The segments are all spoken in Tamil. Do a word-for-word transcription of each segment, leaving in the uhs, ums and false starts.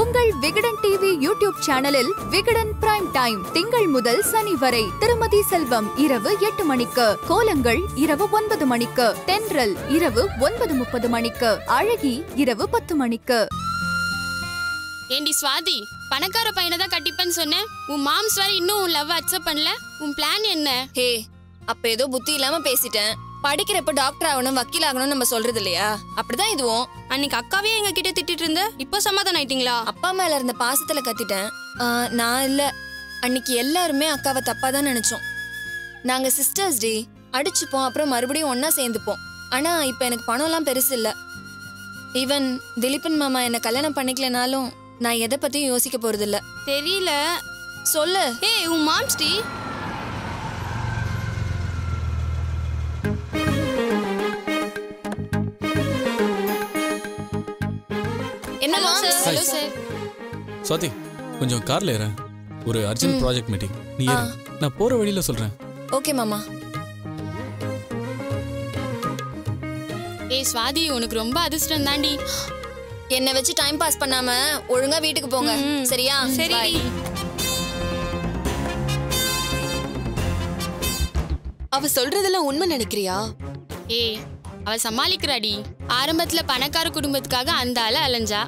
உங்கள் விகடன் டிவி யூடியூப் சேனலில் விகடன் பிரைம் டைம் திங்கள் முதல் சனி வரை திருமதி செல்வம் இரவு எட்டு மணிக்கு, கோலங்கள் இரவு ஒன்பது மணிக்கு, தென்றல் இரவு ஒன்பது முப்பது மணிக்கு, அழகி இரவு பத்து மணிக்கு. ஏண்டி ஸ்வாதி, பணக்கார பையனை தான் கட்டிப்பேன்னு சொன்னேன். உன் மாம்ஸ் வேற இன்னும் உன் லவ் அக்செப்ட் பண்ணல. உன் பிளான் என்ன? ஹே, அப்ப ஏதோ புத்தி இல்லாம பேசிட்டேன். படிக்கிறப்ப டாக்டர் ஆகணும் வக்கீல் ஆகணும்னு நம்ம சொல்றது இல்லையா? அப்படிதான் இதுவும். அன்னைக்கு அக்காவே எங்க கிட்ட திட்டிட்டு இருந்த, இப்போ சமாதானம் ஆயிட்டீங்களா? அப்பா மேல இருந்த பாசத்துல கத்திட்டேன். நான் இல்ல, அன்னைக்கு எல்லாருமே அக்காவை தப்பா தான் நினைச்சோம். நாங்க சிஸ்டர்ஸ் டி, அடிச்சுப்போம், அப்புறம் மறுபடியும் ஒன்னா சேர்ந்துப்போம். ஆனா இப்ப எனக்கு பணம் எல்லாம் பெருசு இல்ல. ஈவன் திலீபன் மாமா என்ன கல்யாணம் பண்ணிக்கலனாலும் நான் எதை பத்தியும் யோசிக்க போறது இல்ல. தெரியல, சொல்லு. ஏ, உன் மாம்ஸ் டி. என்னமா? Hello sir. ஸ்வாதி, கொஞ்சம் கார்ல ஏற. ஒரு அர்ஜென்ட் ப்ராஜெக்ட் மீட்டிங். நீ ஏறு, நான் போற வழியில சொல்றேன். ஓகே மாமா. ஏய் ஸ்வாதி, உனக்கு ரொம்ப அதிர்ஷ்டம் தாண்டி. என்ன வச்சு டைம் பாஸ் பண்ணாம ஒழுங்கா வீட்டுக்கு போங்க, சரியா? சரி. அவ சொல்றதெல்லாம் உண்மை நினைக்கிறியா? ஏய், அவ சமாளிக்கிறாடி. ஆரம்பத்துல பணக்கார குடும்பத்துக்காக அந்த ஆள அலைஞ்சா.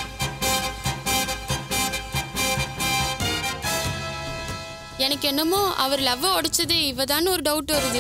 எனக்கு என்னமோ அவர் லவ் உடைச்சது இவதான்னு ஒரு டவுட் வருது.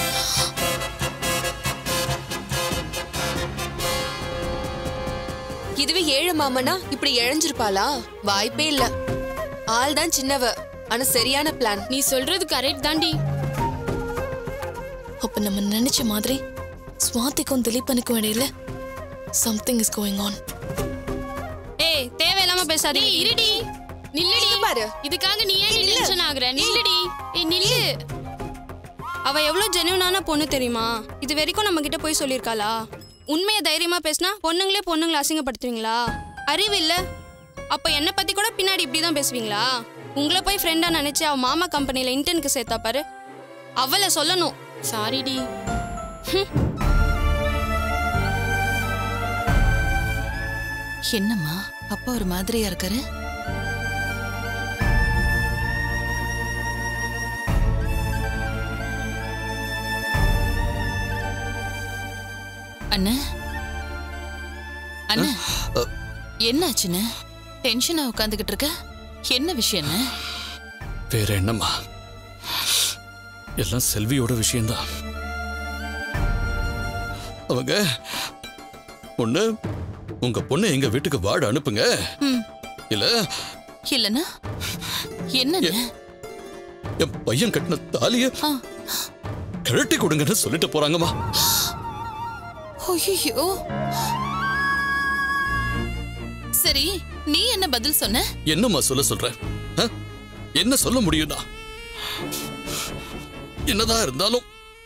இதுவே ஏழை மாமனா இப்படி இழஞ்சிருப்பாளா? வாய்ப்பே இல்ல. ஆள் தான் சின்னவ, ஆனா சரியான பிளான். நீ சொல்றது கரெக்ட் தாண்டி. அப்ப நம்ம நினைச்ச மாதிரி ஸ்வாதிக்கும் திலீபனுக்கும் இடையில சம்திங் இஸ் கோயிங் ஆன். ஏய், தேவையில்லாம பேசாதே. இருடி, நில்லுடி பாரு. இதுக்காக நீ ஏன் டென்ஷன் ஆகுற? நில்லுடி. ஏய் நில்லு. அவ எவ்வளவு ஜென்யூனான பொண்ணு தெரியுமா? இது வரைக்கும் நம்ம கிட்ட போய் சொல்லிருக்காளா? உண்மையை தைரியமா பேசினா பொண்ணுங்களே பொண்ணுங்களை அசிங்கப்படுத்துவீங்களா? அறிவு இல்ல. அப்ப என்ன பத்தி கூட பின்னாடி இப்படிதான் பேசுவீங்களா? உங்களை போய் ஃப்ரெண்டா நினைச்சு அவ மாமா கம்பெனில இன்டர்னுக்கு சேர்த்தா பாரு, அவளை சொல்லணும். சாரிடி. என்னம்மா அப்பா ஒரு மாதிரியா இருக்காரு? அண்ணா அண்ணா, என்னாச்சுன்னு டென்ஷனா உட்காந்துக்கிட்டு இருக்க? என்ன விஷயம்? வேற என்னம்மா, எல்லாம் செல்வியோட விஷயம்தான். அவங்க பொண்ணு, உங்க பொண்ணு எங்க வீட்டுக்கு வாட அனுப்புங்க. இல்ல இல்லனா என்ன? என் பையன் கட்டின தாலிய கழட்டி கொடுங்கன்னு சொல்லிட்டு போறாங்கம்மா. ஐயோ, சரி நீ என்ன பதில் சொன்ன? என்னம்மா சொல்ல சொல்ற? என்ன சொல்ல முடியும்னா, என்னதான் இருந்தாலும்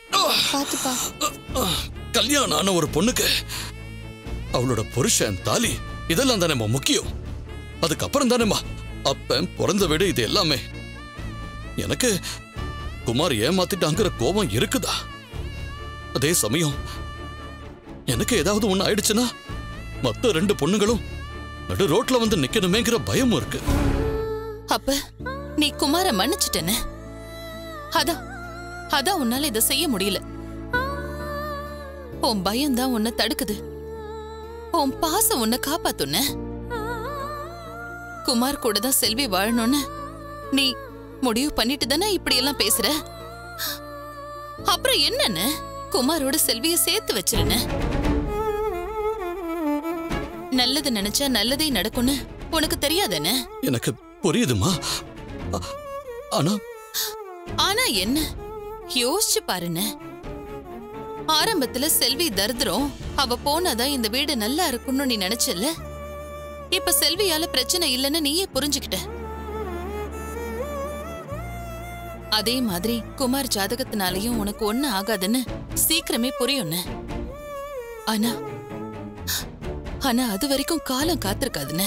கல்யாணம் ஆன ஒரு பொண்ணுக்கு அவளோட புருஷன் தாலி இதெல்லாம் தானேம்மா முக்கியம். அதுக்கப்புறம் தானேம்மா அப்பன் பிறந்த வீடு இது எல்லாமே. எனக்கு குமார் ஏமாத்திட்டாங்கிற கோபம் இருக்குதா? அதே சமயம் எனக்கு ஏதாவது ஒண்ணு ஆயிடுச்சுன்னா மத்த ரெண்டு பொண்ணுங்களும் நடு ரோட்ல வந்து நிக்கணுமேங்கிற பயமும் இருக்கு. அப்ப நீ குமார மன்னிச்சிட்டன? அதான் அதான் உன்னால இதை செய்ய முடியல. உன் பயம் தான் உன்னை தடுக்குது. உன் பாசம் உன்னை காப்பாத்துன. குமார் கூட தான் செல்வி வாழணும்னு நீ முடிவு பண்ணிட்டு தானே இப்படி எல்லாம் பேசுற? அப்புறம் என்னன்னு குமாரோட செல்விய சேர்த்து வச்சிருன. நல்லது நினைச்சா நல்லதே நடக்கும்னு உனக்கு தெரியாதன? எனக்கு புரியுதுமா. ஆனா ஆனா என்ன? யோசிச்சு பாருன. ஆரம்பத்துல செல்வி தரித்திரம், அவ போனாதான் இந்த வீடு நல்லா இருக்கும்னு நீ நினைச்சல. இப்ப செல்வியால பிரச்சனை இல்லைன்னு நீயே புரிஞ்சுக்கிட்ட. அதே மாதிரி குமார் ஜாதகத்தினாலையும் உனக்கு ஒண்ணு ஆகாதுன்னு சீக்கிரமே புரியும்னு. ஆனா ஆனா அது வரைக்கும் காலம் காத்திருக்காதுன்னு.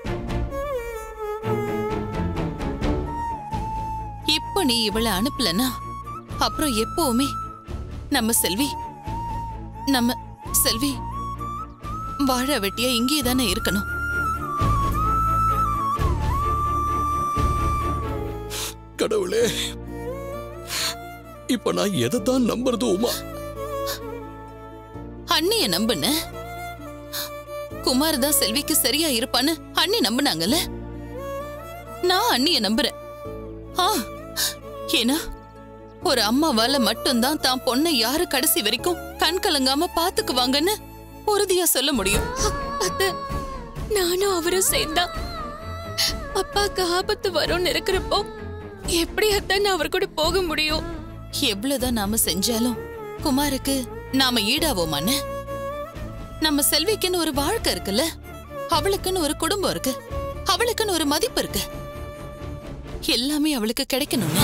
இப்ப நீ இவளை அனுப்பலனா அப்புறம் எப்பவுமே நம்ம செல்வி நம்ம செல்வி வாழ வெட்டியா இங்கே தானே இருக்கணும். கடவுளே, இப்ப நான் எதை தான் நம்புறது உமா? அண்ணிய நம்புன குமார் தான் செல்விக்கு சரியா இருப்பான்னு அண்ணி நம்புனாங்கல்ல. நான் அண்ணிய நம்புறேன். ஆ, ஏன்னா ஒரு அம்மாவால மட்டும்தான் தான் பொண்ணை யாரு கடைசி வரைக்கும் கண் கலங்காம பாத்துக்குவாங்கன்னு உறுதியா சொல்ல முடியும். அத்தை, நானும் அவரும் சேர்ந்தா அப்பாக்கு ஆபத்து வரும்னு இருக்கிறப்போ எப்படி அத்தை நான் அவர் கூட போக முடியும்? எவ்வளவுதான் நாம செஞ்சாலும் குமாருக்கு நாம ஈடாவோமான்னு? நம்ம செல்விக்குன்னு ஒரு வாழ்க்கை இருக்குல்ல, அவளுக்குன்னு ஒரு குடும்பம் இருக்கு, அவளுக்குன்னு ஒரு மதிப்பு இருக்கு. எல்லாமே அவளுக்கு கிடைக்கணும்னு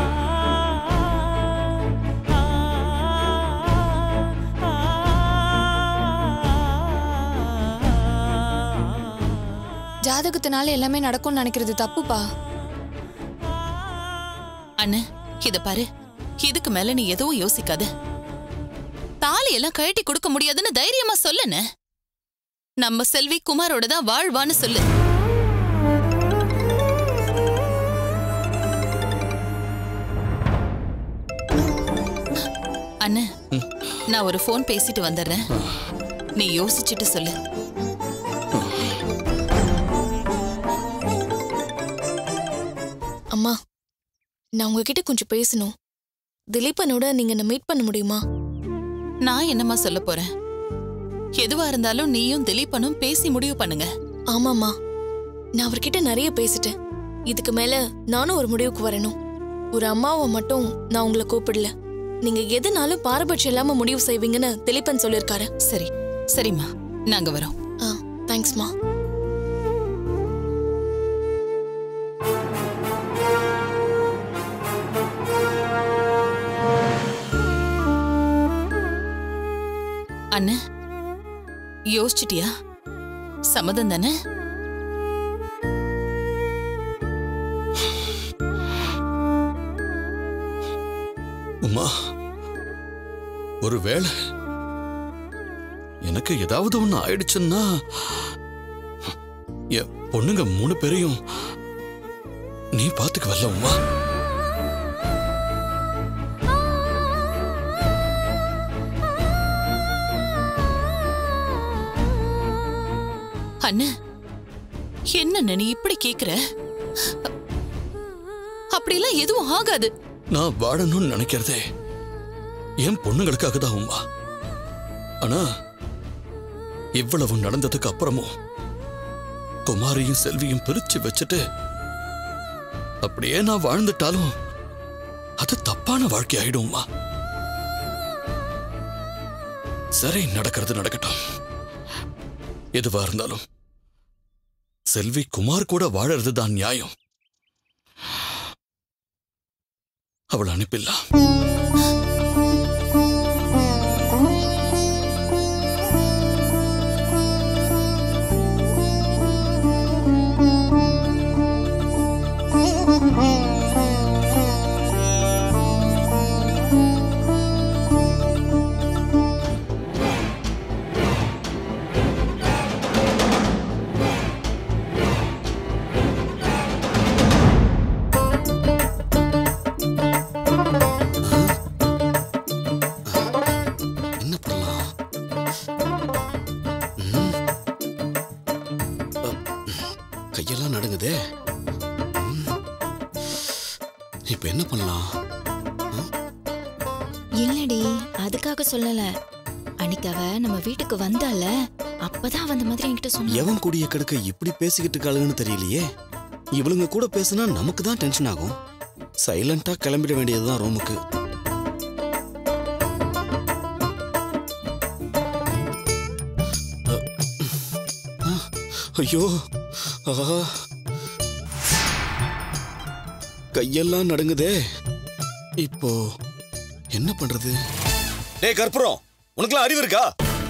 ஜாதகத்தினால எல்லாமே நடக்கும்னு நினைக்கிறது தப்புப்பா. அண்ணே, இத பாரு, இதுக்கு மேல நீ எதுவும் யோசிக்காத. தாலி எல்லாம் கழட்டி கொடுக்க முடியாதுன்னு தைரியமா சொல்லுன்னு. நம்ம செல்வி குமாரோட தான் வாழ்வான்னு சொல்லு. அண்ணே, நான் ஒரு போன் பேசிட்டு வந்துடுறேன். நீ யோசிச்சுட்டு சொல்லு. அம்மா, நான் உங்ககிட்ட கொஞ்சம் பேசணும். திலீபனோட நீங்க என்ன மீட் பண்ண முடியுமா? நான் என்னமா சொல்ல போறேன்? எதுவா இருந்தாலும் நீயும் திலீபனும் பேசி முடிவு பண்ணுங்க. ஆமாம்மா, நான் அவர்கிட்ட நிறைய பேசிட்டேன். இதுக்கு மேல நானும் ஒரு முடிவுக்கு வரணும். ஒரு அம்மாவை மட்டும் நான் உங்களை கூப்பிடல. நீங்க எதுனாலும் பாரபட்சம் இல்லாம முடிவு செய்வீங்கன்னு திலீபன் சொல்லிருக்காரு. சரி சரிம்மா, நாங்க வரோம். ஆ, தேங்க்ஸ்மா. அண்ணா, யோசிச்சிட்டியா? சம்மதம் தானே? உமா, ஒருவேளை எனக்கு ஏதாவது ஒண்ணு ஆயிடுச்சுன்னா என் பொண்ணுங்க மூணு பேரையும் நீ பாத்துக்குவல்ல உமா? அண்ணா, என்ன நீ இப்படி கேக்குற? அப்படிலாம் எதுவும் ஆகாது. நான் வாழணும்னு நினைக்கிறதே என் பொண்ணுங்களுக்காக தான் உமா. ஆனா இவ்வளவு நடந்ததுக்கு அப்புறமும் குமாரியும் செல்வியும் பிரிச்சு வச்சுட்டு அப்படியே நான் வாழ்ந்துட்டாலும் அது தப்பான வாழ்க்கை ஆயிடும்மா. சரி, நடக்கிறது நடக்கட்டும். எதுவா இருந்தாலும் செல்வி குமார் கூட வாழறது தான் நியாயம். அவள் அனுப்பிடலாம். கையெல்லாம் நடுங்குதே. இப்ப என்ன பண்ணலாம்? இல்லடி, அதுக்காக சொல்லல. அன்னைக்கு அவ நம்ம வீட்டுக்கு வந்தால, அப்பதான் வந்த மாதிரி என்கிட்ட சொன்னா. எவன் கூடிய கடுக்க இப்படி பேசிக்கிட்டு இருக்காளுன்னு தெரியலையே. இவளுங்க கூட பேசினா நமக்கு தான் டென்ஷன் ஆகும். சைலண்டா கிளம்பிட வேண்டியதுதான் ரூமுக்கு. ஐயோ, கையெல்லாம் நடுங்குதே. இப்போ என்ன பண்றது? டேய் கற்பூரம், உனக்குலாம் அறிவு இருக்கா?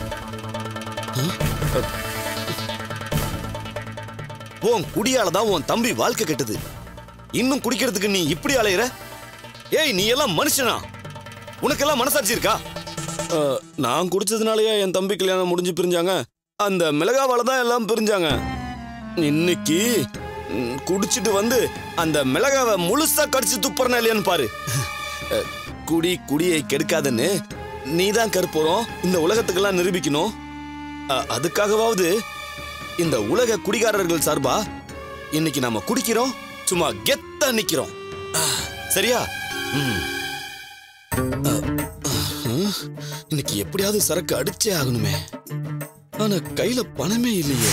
உன் குடியாலதான் உன் தம்பி வாழ்க்கை கெட்டது. இன்னும் குடிக்கிறதுக்கு நீ இப்படி அலையிற? ஏய், நீ எல்லாம் மனுஷனா? உனக்கெல்லாம் மனசாட்சி இருக்கா? நான் குடிச்சதுனாலயே என் தம்பி கல்யாணம் முடிஞ்சு பிரிஞ்சாங்க. அந்த மிளகாவால தான் எல்லாம் பிரிஞ்சாங்க. இன்னைக்கு ம், குடிச்சிட்டு வந்து அந்த மிளகாவை முழுசா கடிச்சு துப்புறனா இல்லையான்னு பாரு. அஹ், குடி குடியை கெடுக்காதுன்னு நீதான் கற்பூரம் இந்த உலகத்துக்கெல்லாம் நிரூபிக்கணும். அஹ், அதுக்காகவாவது இந்த உலக குடிகாரர்கள் சார்பா இன்னைக்கு நாம குடிக்கிறோம், சும்மா கெத்தா நிக்கிறோம். அஹ், சரியா? ம். அஹ், அஹ், இன்னைக்கு எப்படியாவது சரக்கு அடிச்சே ஆகணுமே. ஆனா கையில பணமே இல்லையே.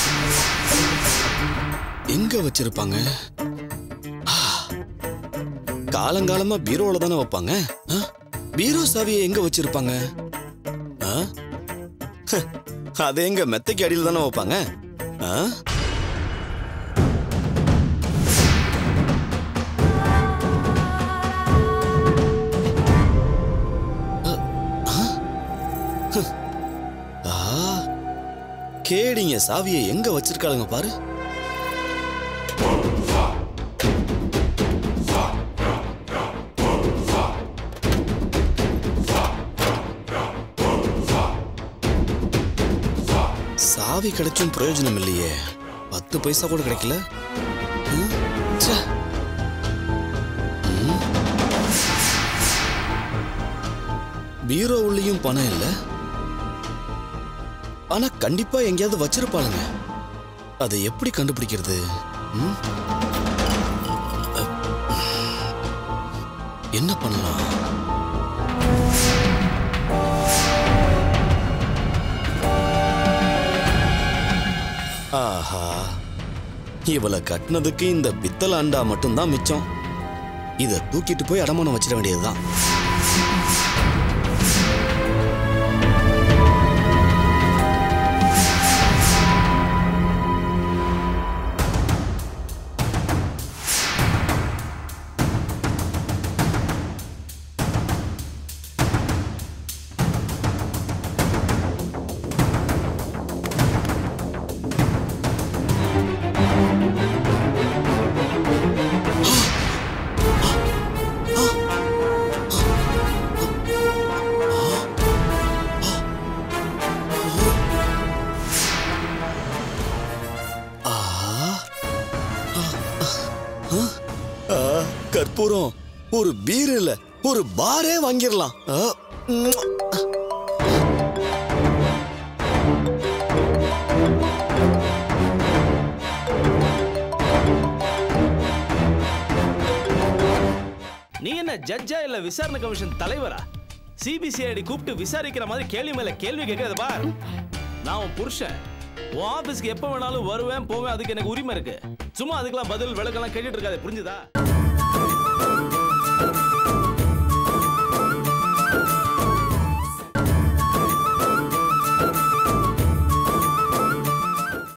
எங்க வச்சிருப்பாங்க? ஆ, காலங்காலமா பீரோல தானே வைப்பாங்க. ஆ, பீரோ சாவியை எங்க வச்சிருப்பாங்க? ஆ, அது எங்க மெத்தைக்கு அடியில் தானே வைப்பாங்க. ஆ, கேடிங்க சாவியை எங்க வச்சிருக்காளுங்க பாரு. சாவி கிடைச்சும் பிரயோஜனம் இல்லையே. பத்து பைசா கூட கிடைக்கல. ம், ச்சே. ம். பீரோ உள்ளேயும் பணம் இல்லை. ஆனா கண்டிப்பா எங்கேயாவது வச்சிருப்பாளுங்க. அதை எப்படி கண்டுபிடிக்கிறது? ம்? அ, என்ன பண்ணலாம்? ஆஹா, இவளை கட்டினதுக்கு இந்த பித்தளை அண்டா மட்டும்தான் மிச்சம். இதை தூக்கிட்டு போய் அடமானம் வச்சிட வேண்டியதுதான். கற்பூரம் ஒரு பீர் இல்ல, ஒரு பாரே வாங்கிடலாம். நீ என்ன ஜட்ஜா இல்ல விசாரணை கமிஷன் தலைவரா? சிபிசிஐடி கூப்பிட்டு விசாரிக்கிற மாதிரி கேள்வி மேல கேள்வி கேட்கறது பார். நான் உன் புருஷன், உன் ஆபீஸ்க்கு எப்ப வேணாலும் வருவேன் போவேன், அதுக்கு எனக்கு உரிமை இருக்கு. சும்மா அதுக்கெல்லாம் பதில் விளக்கெல்லாம் கேட்டுட்டு இருக்காது, புரிஞ்சுதா?